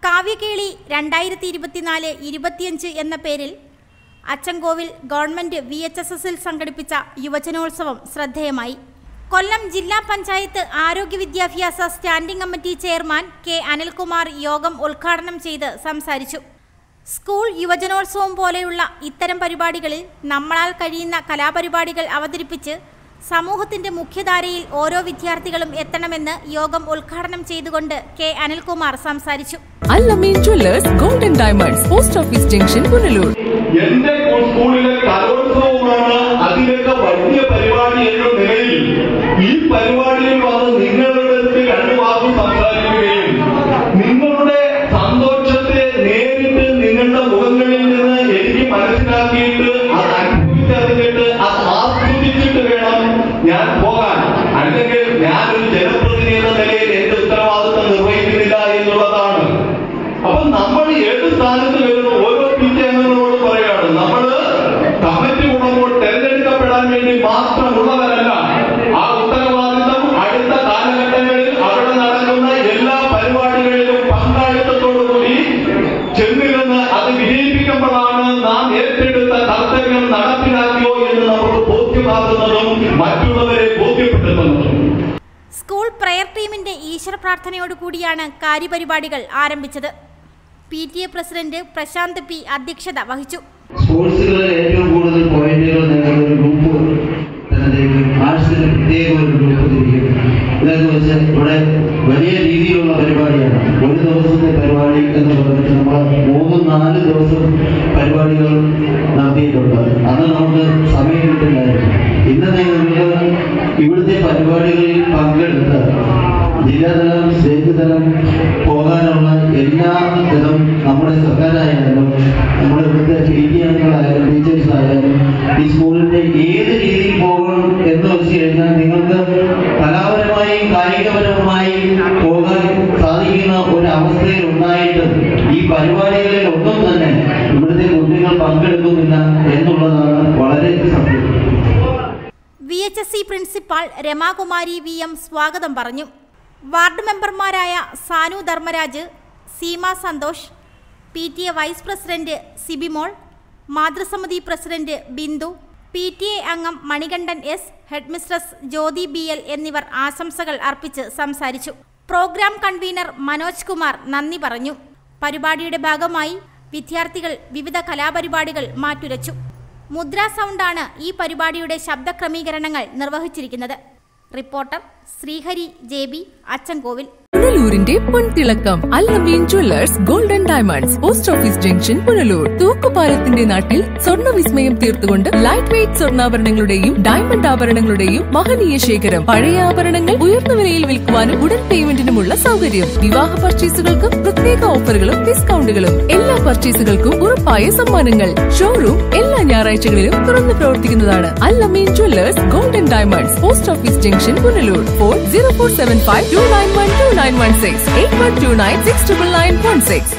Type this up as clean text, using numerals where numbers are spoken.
കാവ്യകേളി 2024-25 എന്ന പേരിൽ അച്ചൻകോവിൽ ഗവൺമെന്റ് VHSSൽ സംഘടിപ്പിച്ച യുവജനോത്സവം ശ്രദ്ധേയമായി. കൊല്ലം ജില്ലാ പഞ്ചായത്ത് ആരോഗ്യ വിദ്യാഭ്യാസ standing committee chairman K Anilkumar യോഗം ഉദ്ഘാടനം ചെയ്ത് സംസാരിച്ചു. സ്കൂൾ യുവജനോത്സവം പോലെയുള്ള ഇത്തരം പരിപാടികളിൽ നമ്മളാൽ കഴിയുന്ന കലാപരിപാടികൾ അവതരിപ്പിച്ച് സമൂഹത്തിന്റെ മുഖ്യധാരയിൽ ഓരോ വിദ്യാർത്ഥികളും എത്തണമെന്ന് യോഗം ഉദ്ഘാടനം ചെയ്തുകൊണ്ട് കെ അനിൽകുമാർ സംസാരിച്ചു. Allameen jewellers golden diamonds post office junction Punalur. എന്റെ സ്കൂളിലെ കലോത്സവമാണ് അതിലൊക്കെ വലിയ പരിപാടി എന്ന നിലയിൽ ഈ പരിപാടിയിൽ വന്ന് നിങ്ങളുടെ അടുത്ത് രണ്ടു വാക്കും സംസാരിക്കുകയും നിങ്ങളുടെ സന്തോഷത്തെ നേരിട്ട് നിങ്ങളുടെ മുഖങ്ങളിൽ നിന്ന് എനിക്ക് മനസ്സിലാക്കിയിട്ട് അത് അനുഭവിച്ചറിഞ്ഞിട്ട് അത് ആസ്വദിച്ചിട്ട് വേണം ഞാൻ പോകാൻ. അല്ലെങ്കിൽ ഞാനൊരു ജനപ്രതിനിധി എന്ന നിലയിൽ എന്റെ ഉത്തരവാദിത്വം നിർവഹിക്കുന്നില്ല എന്നുള്ളതാണ്. അപ്പൊ നമ്മൾ ഏത് സ്ഥാനത്ത് വരുന്ന ഓരോ PT അംഗങ്ങളോട് പറയാണ്, നമ്മള് കമ്മിറ്റി കൂടുമ്പോൾ തെരഞ്ഞെടുക്കപ്പെടാൻ വേണ്ടി മാത്രമുള്ളവരല്ല. ആ ഉത്തരവാദിത്വം അടുത്ത കാലഘട്ടങ്ങളിൽ അവിടെ നടക്കുന്ന എല്ലാ പരിപാടികളിലും പങ്കാളിത്തത്തോടുകൂടി ചെന്നിരുന്ന് അത് വിജയിപ്പിക്കുമ്പോഴാണ് നാം ഏറ്റെടുത്ത കർത്തവ്യം നടപ്പിലാക്കിയോ എന്ന് നമുക്ക് ബോധ്യമാകുന്നതും മറ്റുള്ളവരെ ബോധ്യപ്പെടുത്തുന്നതും. സ്കൂൾ പ്രയർ ടീമിന്റെ ഈശ്വര പ്രാർത്ഥനയോടുകൂടിയാണ് കാര്യപരിപാടികൾ ആരംഭിച്ചത്. PTA പ്രസിഡന്റ് പ്രശാന്ത് P അധ്യക്ഷത വഹിച്ചു. സ്പോർട്സുകളിൽ ഏറ്റവും കൂടുതൽ പോയിന്റുകൾ നേടുന്ന ഒരു ഗ്രൂപ്പ് ആർട്സിന് പ്രത്യേക ഒരു ഗ്രൂപ്പ് തിരിക്കും. ഇതെന്ന് വെച്ചാൽ ഇവിടെ വലിയ രീതിയിലുള്ള പരിപാടിയാണ്. ഒരു ദിവസത്തെ പരിപാടി എന്ന് പറഞ്ഞിട്ട് നമ്മൾ 3-4 ദിവസം പരിപാടികൾ നടത്തിയിട്ടുണ്ട്. അന്ന് നമുക്ക് സമയം കിട്ടില്ലായിരുന്നു. ഇന്ന് നിങ്ങൾ ഇവിടുത്തെ പരിപാടികളിൽ പങ്കെടുത്ത് ജില്ലാതലം സ്റ്റേറ്റ് തലം പോകാനുള്ള എല്ലാ വിധം നമ്മുടെ സർക്കാരായാലും നമ്മുടെ ഇവിടുത്തെ PT അംഗങ്ങളായാലും ടീച്ചേഴ്സ് ആയാലും ഈ സ്കൂളിന്റെ ഏത് രീതിയിൽ പോകണം എന്ന് വെച്ച് കഴിഞ്ഞാൽ നിങ്ങൾക്ക് കലാപരമായും കായികപരമായും പോകാൻ സാധിക്കുന്ന ഒരു അവസ്ഥയിൽ ഉണ്ടായിട്ട് ഈ പരിപാടികളിൽ ഒന്നും തന്നെ ഇവിടുത്തെ കുട്ടികൾ പങ്കെടുക്കുന്നില്ല എന്നുള്ളതാണ് വളരെ സത്യം. VHSC പ്രിൻസിപ്പാൾ രമാകുമാരി VM സ്വാഗതം പറഞ്ഞു. വാർഡ് മെമ്പർമാരായ Sanu Dharmaraj, Seema Santhosh, PTA vice president Sibimol, മാതൃസമിതി പ്രസിഡന്റ് ബിന്ദു, PTA അംഗം Manikandan S, headmistress Jyothi BL എന്നിവർ ആശംസകൾ അർപ്പിച്ച് സംസാരിച്ചു. പ്രോഗ്രാം കൺവീനർ മനോജ് കുമാർ നന്ദി പറഞ്ഞു. പരിപാടിയുടെ ഭാഗമായി വിദ്യാർത്ഥികൾ വിവിധ കലാപരിപാടികൾ മാറ്റുരച്ചു. മുദ്ര സൗണ്ടാണ് ഈ പരിപാടിയുടെ ശബ്ദ ക്രമീകരണങ്ങൾ നിർവഹിച്ചിരിക്കുന്നത്. Reporter Srihari JB, Achankovil. പുനലൂരിന്റെ പൊൻതിളക്കം Allameen jewellers golden diamonds post office junction Punalur. തൂക്കുപാലത്തിന്റെ നാട്ടിൽ സ്വർണ്ണ വിസ്മയം തീർത്തുകൊണ്ട് ലൈറ്റ് വെയ്റ്റ് സ്വർണ്ണാഭരണങ്ങളുടെയും ഡയമണ്ട് ആഭരണങ്ങളുടെയും മഹനീയ ശേഖരം. പഴയ ആഭരണങ്ങൾ ഉയർന്ന വിലയിൽ വിൽക്കുവാനും ഉടൻ പേയ്മെന്റിനുമുള്ള സൗകര്യം. വിവാഹ പർച്ചേസുകൾക്കും പ്രത്യേക ഓഫറുകളും ഡിസ്കൗണ്ടുകളും. എല്ലാ പർച്ചേസുകൾക്കും ഉറപ്പായ സമ്മാനങ്ങൾ. ഷോറൂം എല്ലാ ഞായറാഴ്ചകളിലും തുറന്നു പ്രവർത്തിക്കുന്നതാണ്. Allameen jewellers golden diamonds post office junction Punalur. Phone 0475 291 2916 8129 69916.